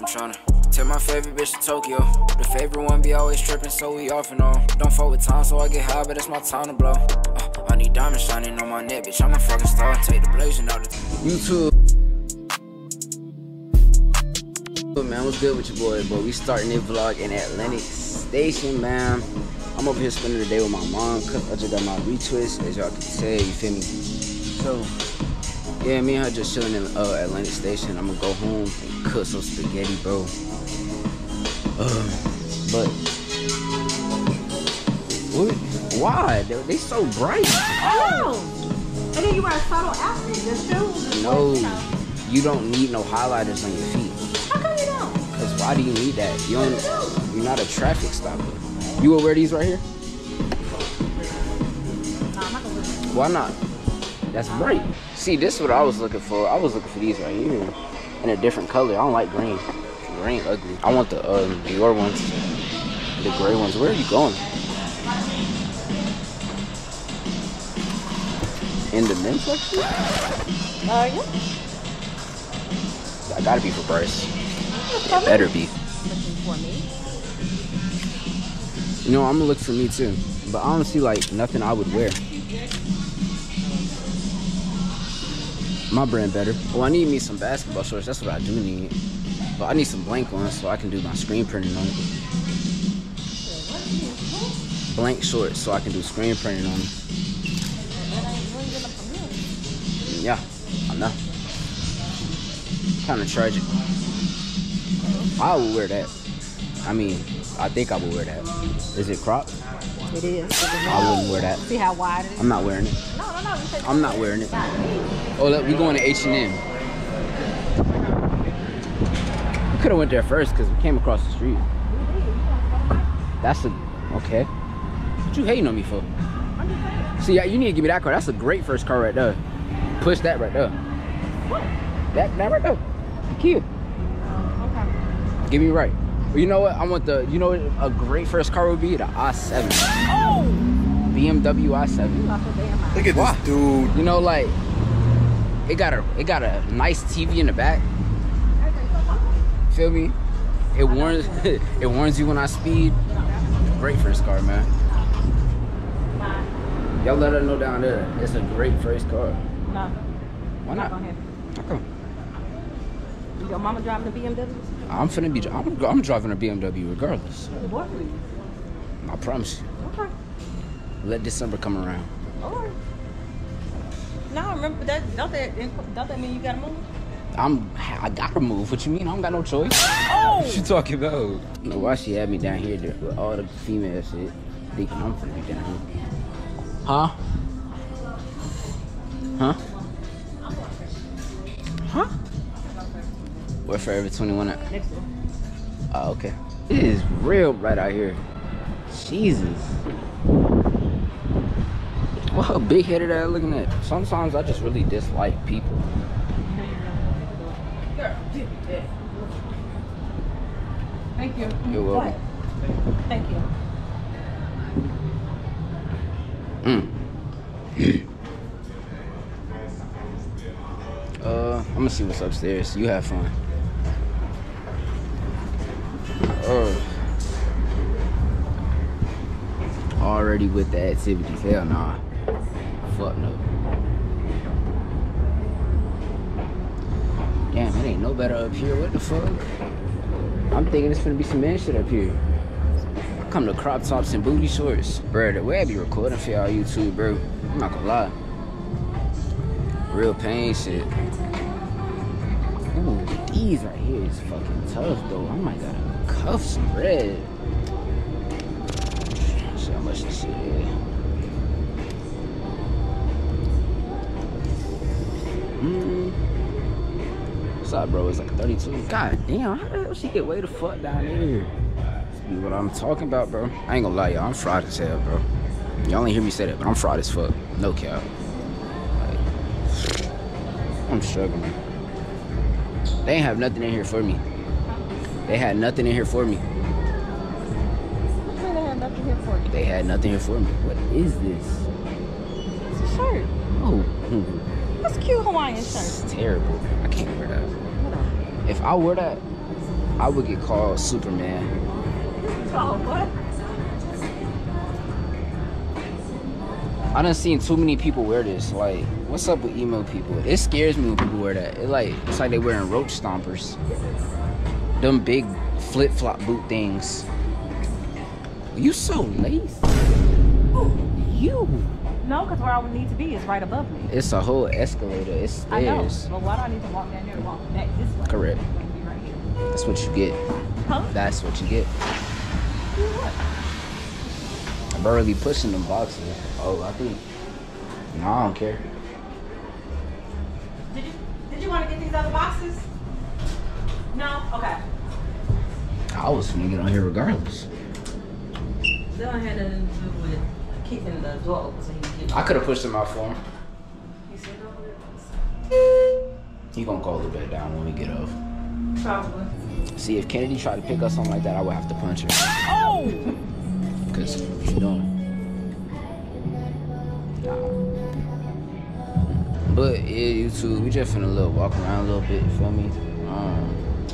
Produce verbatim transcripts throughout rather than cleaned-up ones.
I'm tryna take my favorite bitch to Tokyo. The favorite one be always tripping, so we off and on. Don't fuck with time, so I get high, but it's my time to blow. Uh, I need diamonds shining on my neck, bitch. I'm a fucking star. Take the blazing out of YouTube. Man, what's good with your boy? But we starting this vlog in Atlantic Station, man. I'm over here spending the day with my mom. I just got my retwist, as y'all can tell, you feel me? So, yeah, me and her just chilling in uh, Atlantic Station. I'm gonna go home and cook some spaghetti, bro. Uh, but, what? Why? They, they so bright. Oh! And then you wear a subtle outfit, just shoes. No, you don't need no highlighters on your feet. How come you don't? Cause why do you need that? You don't. You're not a traffic stopper. You will wear these right here? No, I'm not gonna wear them. Why not? That's bright. See, this is what I was looking for. I was looking for these right here in a different color. I don't like green. Green ugly. I want the um, Dior ones, the gray ones. Where are you going? In the men's section? Uh, yeah. That gotta be for Bryce. It better be. Looking for me? You know, I'm gonna look for me too. But I don't see like nothing I would wear. My brand better. Well, I need me some basketball shorts. That's what I do need. But I need some blank ones so I can do my screen printing on it. Blank shorts so I can do screen printing on them. Yeah, I know. Kind of tragic. I will wear that. I mean, I think I will wear that. Is it cropped? It is. I wouldn't wear that. See how wide it is? I'm not wearing it. No, no, no. You said I'm not wearing it. Oh, look, we going to H and M. We could have went there first because we came across the street. That's a, okay. What you hating on me for? See, you need to give me that car. That's a great first car right there. Push that right there. What? That, that right there. The Kia. Okay. Give me right. Well, you know what? I want the, you know what a great first car would be? The i seven. Oh! B M W i seven. Look at Why? this dude. You know, like, it got a, it got a nice T V in the back. Feel me? It warns, it warns you when I speed. Great first car, man. Y'all let her know down there. It's a great first car. No. Why not? Go ahead. How come? Your mama driving a B M W? I'm finna be, I'm, I'm driving a B M W regardless. What for you? I promise you. Okay. Let December come around. Alright. No, remember that, don't that, don't that mean you gotta move? I'm, I gotta move. What you mean? I don't got no choice. Oh! What you talking about? I don't know why she had me down here with all the female shit, thinking I'm finna be down here. Huh? Huh? Huh? Where Forever twenty-one at? Next door. Oh, okay. It is real bright out here. Jesus. What a big headed ass looking at. Sometimes I just really dislike people. Thank you. You're welcome. What? Thank you. Mm. uh, I'm gonna see what's upstairs. You have fun. Uh, already with the activities. Hell nah. Fuck no. Damn, it ain't no better up here. What the fuck? I'm thinking it's gonna be some man shit up here. I come to crop tops and booty shorts. Bro, the way I be recording for y'all YouTube, bro. I'm not gonna lie. Real pain shit. Ooh, these right here is fucking tough though. I might gotta cuff some bread. See how much this shit is. Mm. What's up, bro? It's like thirty-two. God damn, how the hell she get way the fuck down here? This be what I'm talking about, bro. I ain't gonna lie, y'all. I'm fried as hell, bro. Y'all ain't hear me say that, but I'm fried as fuck. No cap. Like, I'm struggling. They ain't have nothing in here for me. They had nothing in here for me. They had nothing here for you. They had nothing here for me. What is this? It's a shirt. Oh. That's a cute Hawaiian shirt. It's terrible. I can't wear that. Hold on. If I wear that, I would get called Superman. Oh, what? I done seen too many people wear this. Like, what's up with emo people? It scares me when people wear that. It like it's like they wearing roach stompers. Them big flip-flop boot things. You so lazy. You. No, because where I would need to be is right above me. It's a whole escalator. It's stairs. I know. But why do I need to walk down there and walk back this way? Correct. Be right here. That's what you get. Huh? That's what you get. What? Burley pushing them boxes. Oh, I think. No, I don't care. Did you Did you want to get these other boxes? No. Okay. I was gonna get on here regardless. They don't have nothing to do with keeping the door open so you can get. I could have pushed him out for him. You said no. He gonna call it back down when we get off. Probably. See, if Kennedy tried to pick up something like that, I would have to punch her. Oh. Cause what you doing? Nah. But yeah, YouTube, we just finna little walk around a little bit. You feel me? Um,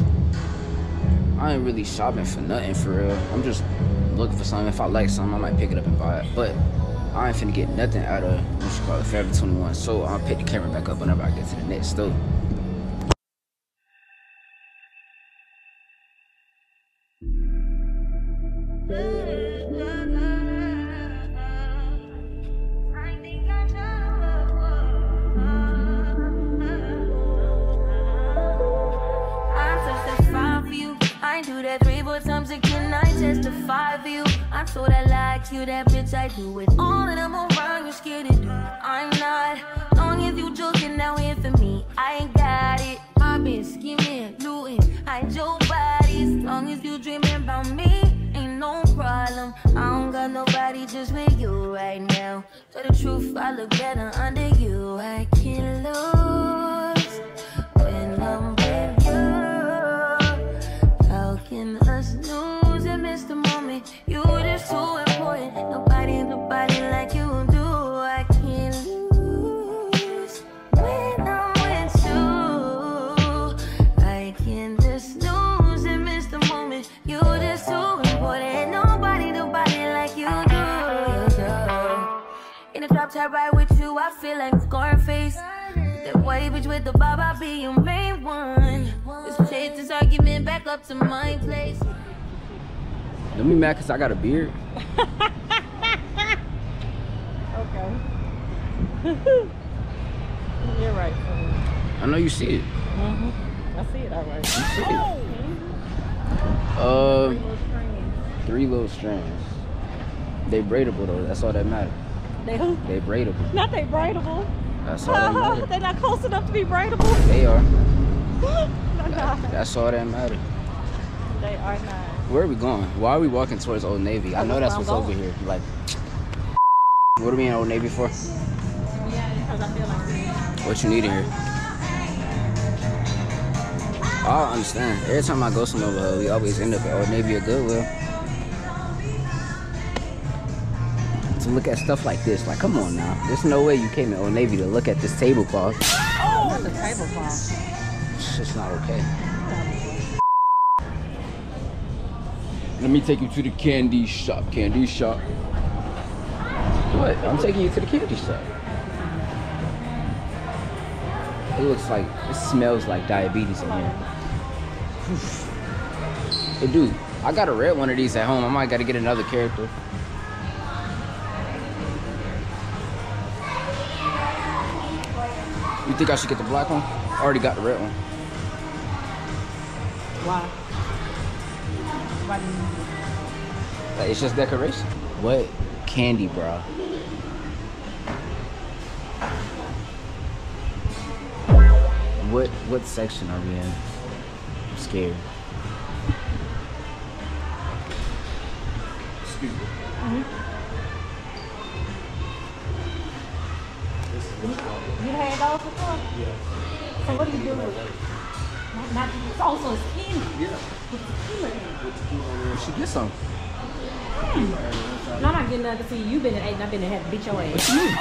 I ain't really shopping for nothing for real. I'm just looking for something. If I like something, I might pick it up and buy it. But I ain't finna get nothing out of what you call it, Forever twenty-one. So I'll pick the camera back up whenever I get to the next store. You that bitch, I do it all and I'm around, you're scared to do. I'm not, long as you joking now in for me, I ain't got it. I've been scheming, looting, hide your bodies. Long as you dreaming about me, ain't no problem. I don't got nobody just with you right now. Tell the truth, I look better under you. I can't lose when I'm with you. How can us lose and miss the moment? You just too important. Nobody, nobody like you do. I can't lose when I'm with you. I can't just lose and miss the moment. You just too important. Nobody, nobody like you do. In the drop top ride with you, I feel like Scarface. That white bitch with the bob, I'll be your main one. Let's chase this argument back up to my place. Don't be mad cause I got a beard. Okay. You're right. I know you see it. Mm-hmm. I see it all right. You see it. Oh. Uh, three little strands. They braidable though. That's all that matters. They who? They braidable. Not they braidable. That's all that matters. They're not close enough to be braidable. They are. That, that's all that matters. They are not. Where are we going? Why are we walking towards Old Navy? I know that's what's over here. Like, what are we in Old Navy for? Yeah, because I feel like what you need in here? I understand. Every time I go somewhere, we always end up at Old Navy or Goodwill. To look at stuff like this, like, come on now. There's no way you came to Old Navy to look at this tablecloth. Oh, not the tablecloth. It's just not okay. Let me take you to the candy shop. Candy shop. What? I'm taking you to the candy shop. It looks like, it smells like diabetes in here. Hey, dude, I got a red one of these at home. I might gotta get another character. You think I should get the black one? I already got the red one. Why? Why do you need it? Like, it's just decoration. What candy, bro? What what section are we in? I'm scared. Excuse me. Mm-hmm. You had those before? Yeah. So what do you do with it? Not, not, it's also skinny. Yeah. With tequila in it. With tequila in We there. should get some. No, I'm not getting nothing. See, you've been in eight and I've been in had to beat your What ass. you mean?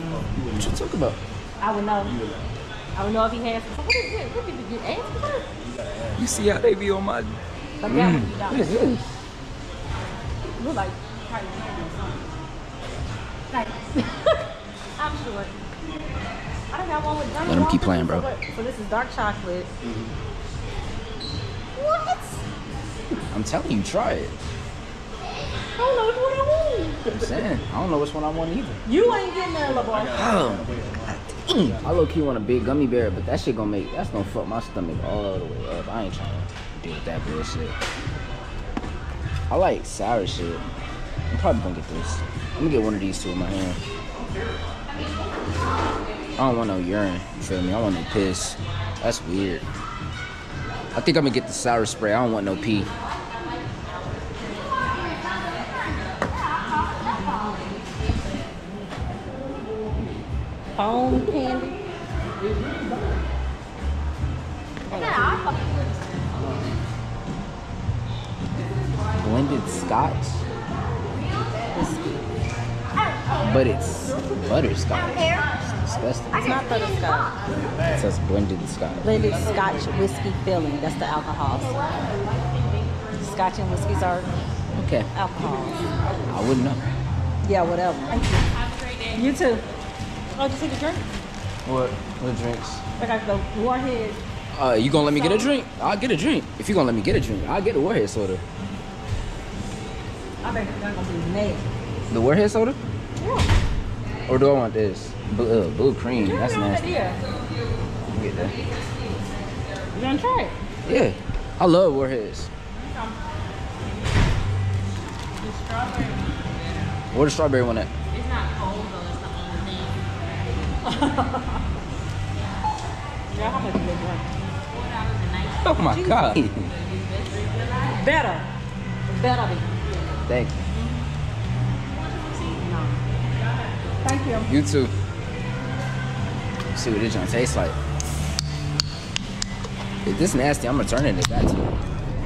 What you talk about? I would know. I would know if he has. So what is it? What did you ask for? You see how they be on my... Mm. What is this? Look like cotton candy or something. Like, I'm sure. I don't have one with Johnny Let them keep Walker, playing, bro. So, so this is dark chocolate. Mm-hmm. What? I'm telling you, try it. I don't know which one I want. I'm saying, I don't know which one I want either. You ain't getting that, LeBron. Oh, I low key want a big gummy bear, but that shit gonna make, that's gonna fuck my stomach all the way up. I ain't trying to deal with that bullshit. I like sour shit. I'm probably gonna get this. I'm gonna get one of these two in my hand. I don't want no urine, you feel me? I want no piss. That's weird. I think I'm gonna get the sour spray. I don't want no pee. Foam candy. Blended scotch. But it's butterscotch. It's disgusting. It's not butterscotch. It says blended scotch. Blended scotch whiskey filling. That's the alcohol. Scotch and whiskeys are Okay. alcohol. I wouldn't know. Yeah, whatever. Thank you. You too. Oh, just take a drink? What? What drinks? I got the Warhead. Uh, you gonna let me get a drink? I'll get a drink. If you gonna let me get a drink, I'll get a Warhead soda. I bet you're gonna be mad. The Warhead soda? Yeah. Or do I want this? Blue, uh, blue cream. Yeah, That's no nasty. idea. I'll get that. You gonna try it? Yeah. I love Warheads. The strawberry. Where the strawberry one at? It's not cold though, it's the only thing. Yeah, how much is it drink? Oh my Jesus. god. Better. Better be. Thank you. Thank you. You too. Let's see what this joint tastes like. If this nasty, I'm returning it back to you.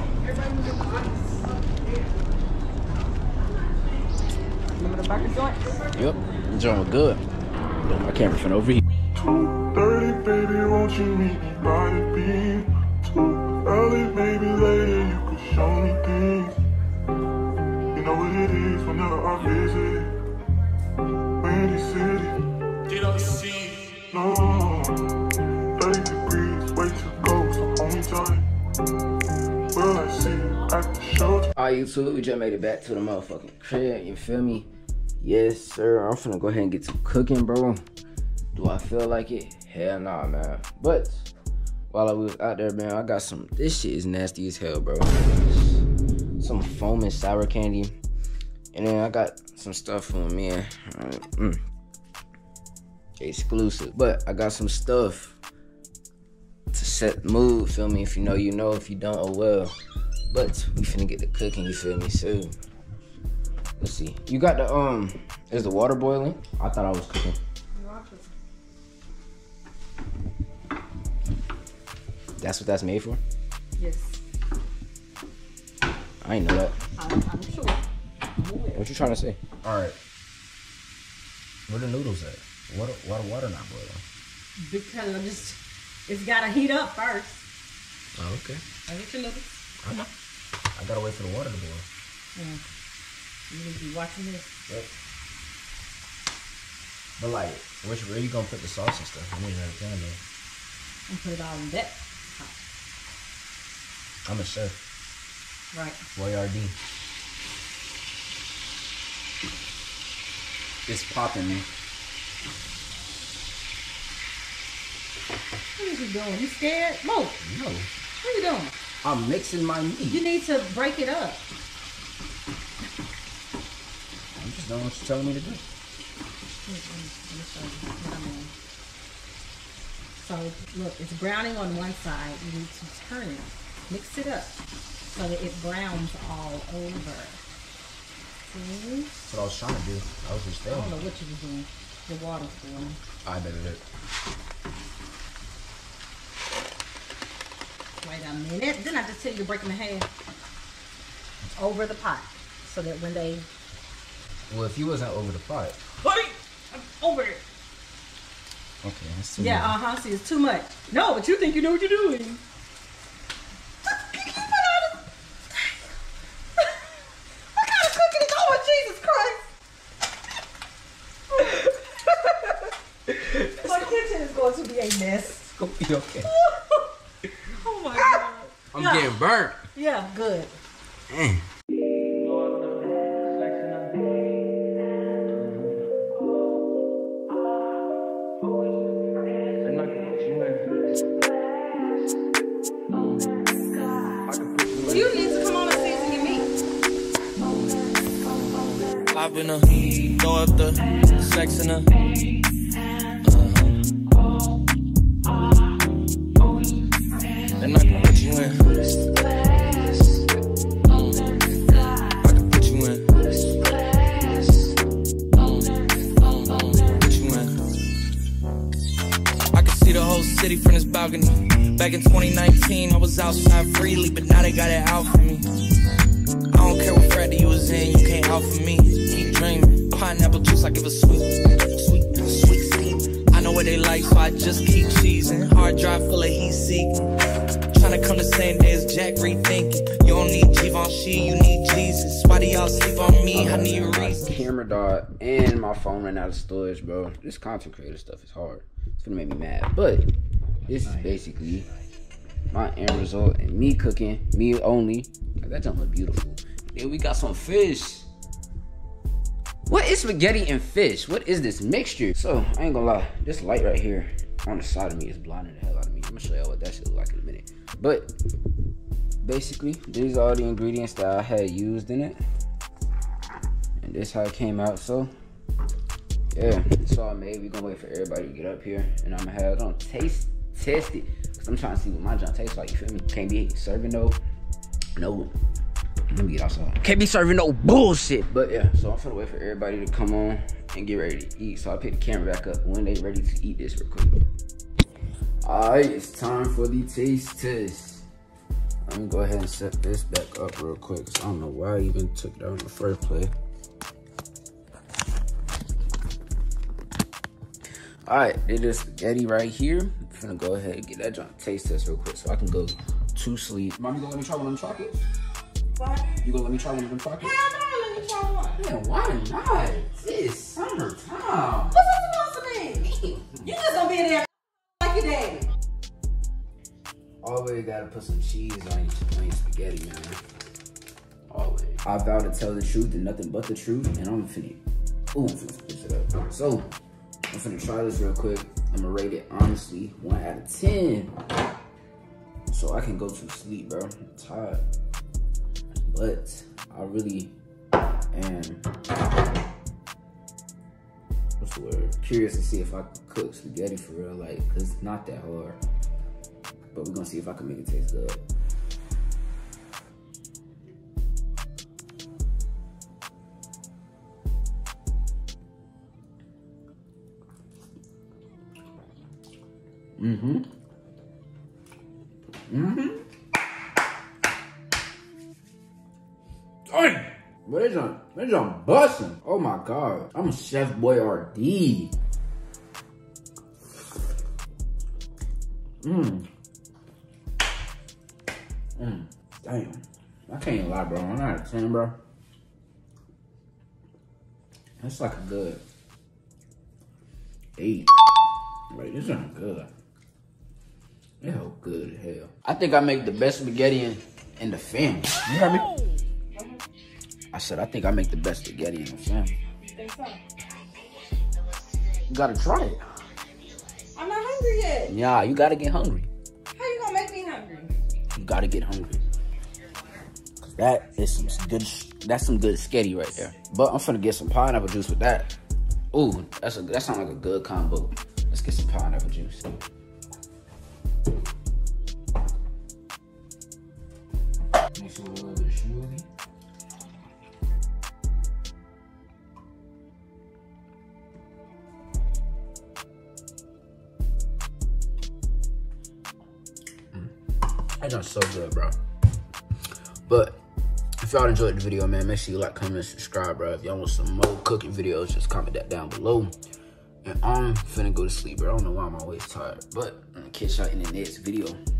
Remember the burger joint? Yep. The joint was good. My camera finna overheat. two thirty, baby, won't you meet me by the beam? Too early, maybe later, you could show me things. You know what it is whenever I visit Windy City. Did I see? No, thirty degrees, way to go, so hold me tight. Will I see you at the show? Alright, YouTube, we just made it back to the motherfucking crib, you feel me? Yes, sir. I'm finna go ahead and get to cooking, bro. Do I feel like it? Hell nah, man. But while I was out there, man, I got some, this shit is nasty as hell, bro. Some foaming sour candy. And then I got some stuff for me. Right. Mm. Exclusive. But I got some stuff to set the mood, feel me? If you know, you know. If you don't, oh well. But we finna get to cooking, you feel me? So let's see. You got the, um, is the water boiling? I thought I was cooking. That's what that's made for? Yes. I ain't know that. I'm, I'm sure. What you trying to say? Alright. Where the noodles at? Water, water, water not boiling. Because I just, it's gotta heat up first. Oh, okay. I get your noodles. I know. I gotta wait for the water to boil. Yeah. You need to be watching this. Yep. But like, where, where you gonna put the sauce and stuff? I need another pan though. And put it all in that pot. I'm a chef. Right. Boyardee. It's popping, man. What are you doing? You scared? Move. No. What are you doing? I'm mixing my meat. You need to break it up. I'm just doing what you're telling me to do. So look, it's browning on one side. You need to turn it, mix it up so that it browns all over. See? That's what I was trying to do. I was just I don't there. know what you were doing. The water's boiling. I bet it is. Wait a minute. Didn't I just tell you to break them in half? Over the pot, so that when they. Well, if you wasn't over the pot. Wait! I'm over it. Okay, that's too Yeah, much. uh huh. See, it's too much. No, but you think you know what you're doing. going to be a mess. It's gonna be okay. Oh my God. I'm yeah. getting burnt. Yeah, good. Mm. You need to come on and season your meat. I've been a throw up the sex in a. And I can put you in. I can put you in. Put you in. I can see the whole city from this balcony. Back in twenty nineteen, I was outside freely, but now they got it out for me. I don't care what frat you was in, you can't out for me. Keep dreaming, pineapple juice, I give a sweet, sweet, sweet seed. I know what they like, so I just keep cheesing. Hard drive full of heat seeking. Trying to come the same day as Jack, rethinking. You don't need Givenchy, you need Jesus. Why do y'all sleep on me? I need a reason. Camera died and my phone ran out of storage, bro. This content creator stuff is hard. It's gonna make me mad, but this is basically my end result and me cooking, me only. That don't look beautiful. Then we got some fish. What is spaghetti and fish? What is this mixture? So, I ain't gonna lie. This light right here on the side of me is blinding the hell out of me. I'm gonna show y'all what that shit look like in a minute. But, basically, these are all the ingredients that I had used in it. And this how it came out, so. Yeah, that's all I made. We gonna wait for everybody to get up here. And I'm gonna have them taste test it. Cause I'm trying to see what my junk tastes like, you feel me? Can't be serving no, no. Let me get outside. Can't be serving no bullshit. But yeah, so I'm finna wait for everybody to come on and get ready to eat. So I pick the camera back up when they ready to eat this real quick. Alright, it's time for the taste test. Let me go ahead and set this back up real quick. Cause I don't know why I even took it out in the first place. Alright, it is spaghetti right here. I'm finna go ahead and get that junk taste test real quick so I can go to sleep. Mom, you gonna let me try one of them chocolates? What? You gonna let me try one of them chocolates? Hell no, let me try one. Man, why not? It's summertime. What's that supposed to mean? You just gonna be in there like your daddy. Always gotta put some cheese on your, on your spaghetti, man. Always. I vow to tell the truth and nothing but the truth, and I'm finna, ooh, I'm finna switch it up. So, I'm finna try this real quick. I'm gonna rate it honestly, one out of ten. So I can go to sleep, bro. I'm tired. But I really am, what's the word? Curious to see if I can cook spaghetti for real, like, cause it's not that hard. But we're gonna see if I can make it taste good. Mm-hmm. Mm-hmm. Dang! But they done, they done bustin'. Oh my God. I'm a Chef Boyardee. Mmm. Mmm. Damn. I can't even lie, bro. I'm out of ten, bro. That's like a good eight. Like, this ain't good. It hell good as hell. I think I make the best spaghetti in, in the family. You heard me? I said, I think I make the best spaghetti in the family. Think so? You gotta try it. I'm not hungry yet. Yeah, you gotta get hungry. How you gonna make me hungry? You gotta get hungry. Cause that is some good, that's some good sketty right there. But I'm finna get some pineapple juice with that. Ooh, that's a, that sounds like a good combo. Let's get some pineapple juice. Mix it with a little bit of smoothie. That just so good, bro. But if y'all enjoyed the video, man, make sure you like, comment, and subscribe, bro. If y'all want some more cooking videos, just comment that down below. And I'm finna go to sleep, bro. I don't know why I'm always tired, but I'm gonna catch y'all in the next video.